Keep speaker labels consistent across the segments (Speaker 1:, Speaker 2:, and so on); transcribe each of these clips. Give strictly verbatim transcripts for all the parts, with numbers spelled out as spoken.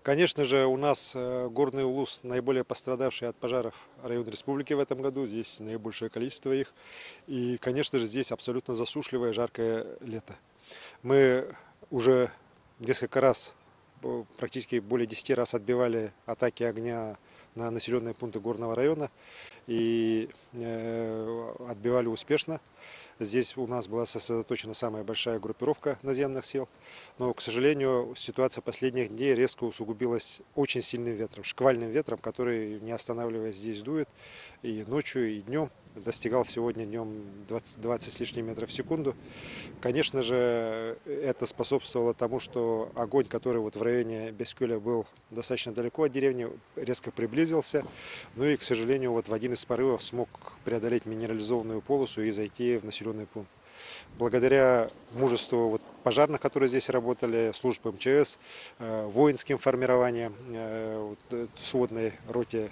Speaker 1: Конечно же, у нас э, Горный Улус наиболее пострадавший от пожаров район республики в этом году. Здесь наибольшее количество их. И, конечно же, здесь абсолютно засушливое, жаркое лето. Мы уже несколько раз, э, практически более десяти раз отбивали атаки огня на населенные пункты горного района и э, отбивали успешно. Здесь у нас была сосредоточена самая большая группировка наземных сил, но, к сожалению, ситуация последних дней резко усугубилась очень сильным ветром, шквальным ветром, который, не останавливаясь, здесь дует и ночью, и днем. Достигал сегодня днем двадцать, двадцать с лишним метров в секунду. Конечно же, это способствовало тому, что огонь, который вот в районе Бескюля был достаточно далеко от деревни, резко приблизился. Ну и, к сожалению, вот в один из порывов смог преодолеть минерализованную полосу и зайти в населенный пункт. Благодаря мужеству вот пожарных, которые здесь работали, служб МЧС, э, воинским формированием, э, вот, э, сводной роте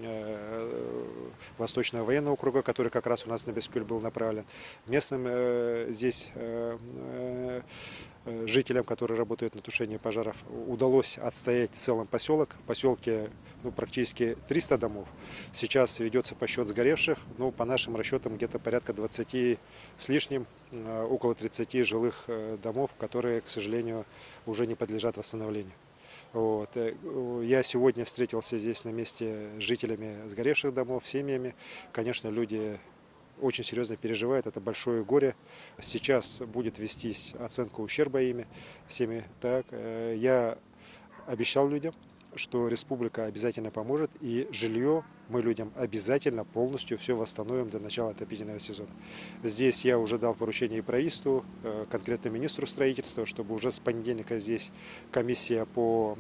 Speaker 1: э, Восточного военного округа, который как раз у нас на Бескюль был направлен, местным э, здесь э, э, жителям, которые работают на тушении пожаров, удалось отстоять целый поселок. В поселке ну, практически триста домов. Сейчас ведется подсчет сгоревших, ну, по нашим расчетам где-то порядка двадцати с лишним, около тридцати жилых домов, которые, к сожалению, уже не подлежат восстановлению. Вот. Я сегодня встретился здесь на месте с жителями сгоревших домов, семьями. Конечно, люди очень серьезно переживают, это большое горе. Сейчас будет вестись оценка ущерба ими, всеми. Так, я обещал людям, что республика обязательно поможет, и жилье мы людям обязательно полностью все восстановим до начала отопительного сезона. Здесь я уже дал поручение и правительству, конкретно министру строительства, чтобы уже с понедельника здесь комиссия по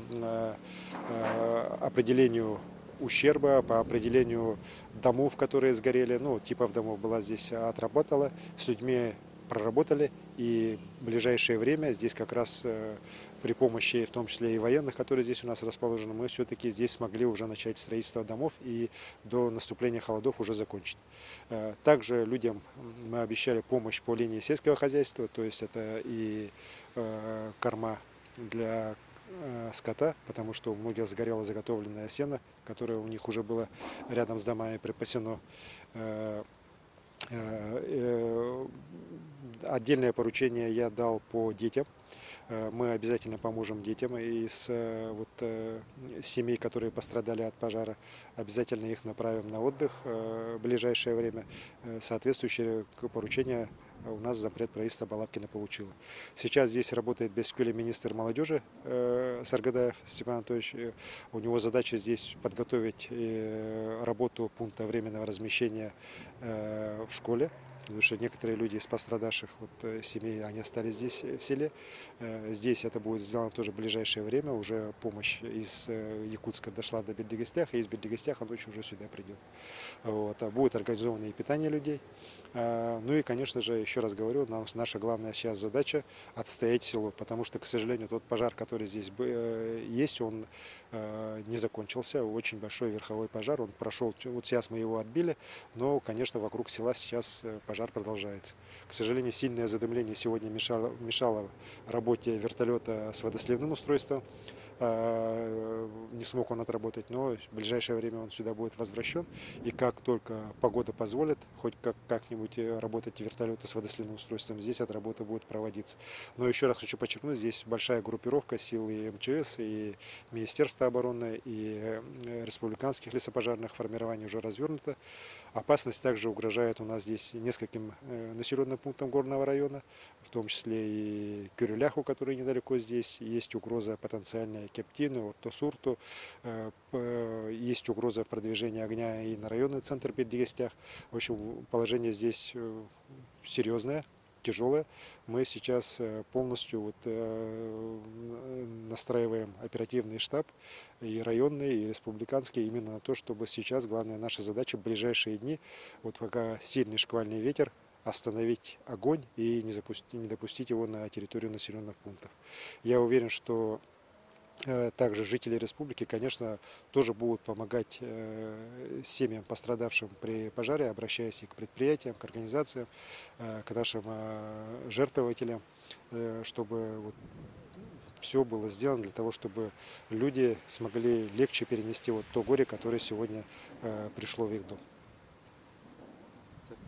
Speaker 1: определению ущерба, по определению домов, которые сгорели, ну, типов домов была здесь отработала, с людьми проработали, и в ближайшее время здесь как раз э, при помощи, в том числе и военных, которые здесь у нас расположены, мы все-таки здесь смогли уже начать строительство домов и до наступления холодов уже закончить. Э, также людям мы обещали помощь по линии сельского хозяйства, то есть это и э, корма для скота, потому что у многих сгорело заготовленное сено, которое у них уже было рядом с домами припасено. Отдельное поручение я дал по детям. Мы обязательно поможем детям из вот, семей, которые пострадали от пожара. Обязательно их направим на отдых в ближайшее время. Соответствующее поручение у нас зампред правительства Балабкина получила. Сейчас здесь работает в Бескюле министр молодежи э, Саргадаев Степан Анатольевич. У него задача здесь подготовить э, работу пункта временного размещения э, в школе. Потому что некоторые люди из пострадавших вот, семей, они остались здесь в селе. Здесь это будет сделано тоже в ближайшее время. Уже помощь из Якутска дошла до Бельдигостях, и из Бельдигостяха ночью уже сюда придет. Вот. Будет организовано и питание людей. Ну и, конечно же, еще раз говорю, наша главная сейчас задача отстоять село, потому что, к сожалению, тот пожар, который здесь есть, он не закончился. Очень большой верховой пожар, он прошел, вот сейчас мы его отбили, но, конечно, вокруг села сейчас пожар продолжается. К сожалению, сильное задымление сегодня мешало, мешало работе вертолета с водосливным устройством. Не смог он отработать, но в ближайшее время он сюда будет возвращен. И как только погода позволит, хоть как, как-нибудь работать вертолету с водосливным устройством, здесь эта работа будет проводиться. Но еще раз хочу подчеркнуть, здесь большая группировка сил и МЧС, и Министерства обороны, и республиканских лесопожарных формирований уже развернуто. Опасность также угрожает у нас здесь нескольким населенным пунктам горного района, в том числе и Кюрюляху, который недалеко здесь. Есть угроза потенциальная Кептину, Ортосурту. Есть угроза продвижения огня и на районный центр Бельдигостях. В общем, положение здесь серьезное, тяжелое. Мы сейчас полностью вот, э, настраиваем оперативный штаб и районный, и республиканский именно на то, чтобы сейчас главная наша задача в ближайшие дни, вот пока сильный шквальный ветер, остановить огонь и не, запустить, не допустить его на территорию населенных пунктов. Я уверен, что также жители республики, конечно, тоже будут помогать семьям, пострадавшим при пожаре, обращаясь и к предприятиям, к организациям, к нашим жертвователям, чтобы все было сделано для того, чтобы люди смогли легче перенести вот то горе, которое сегодня пришло в их дом.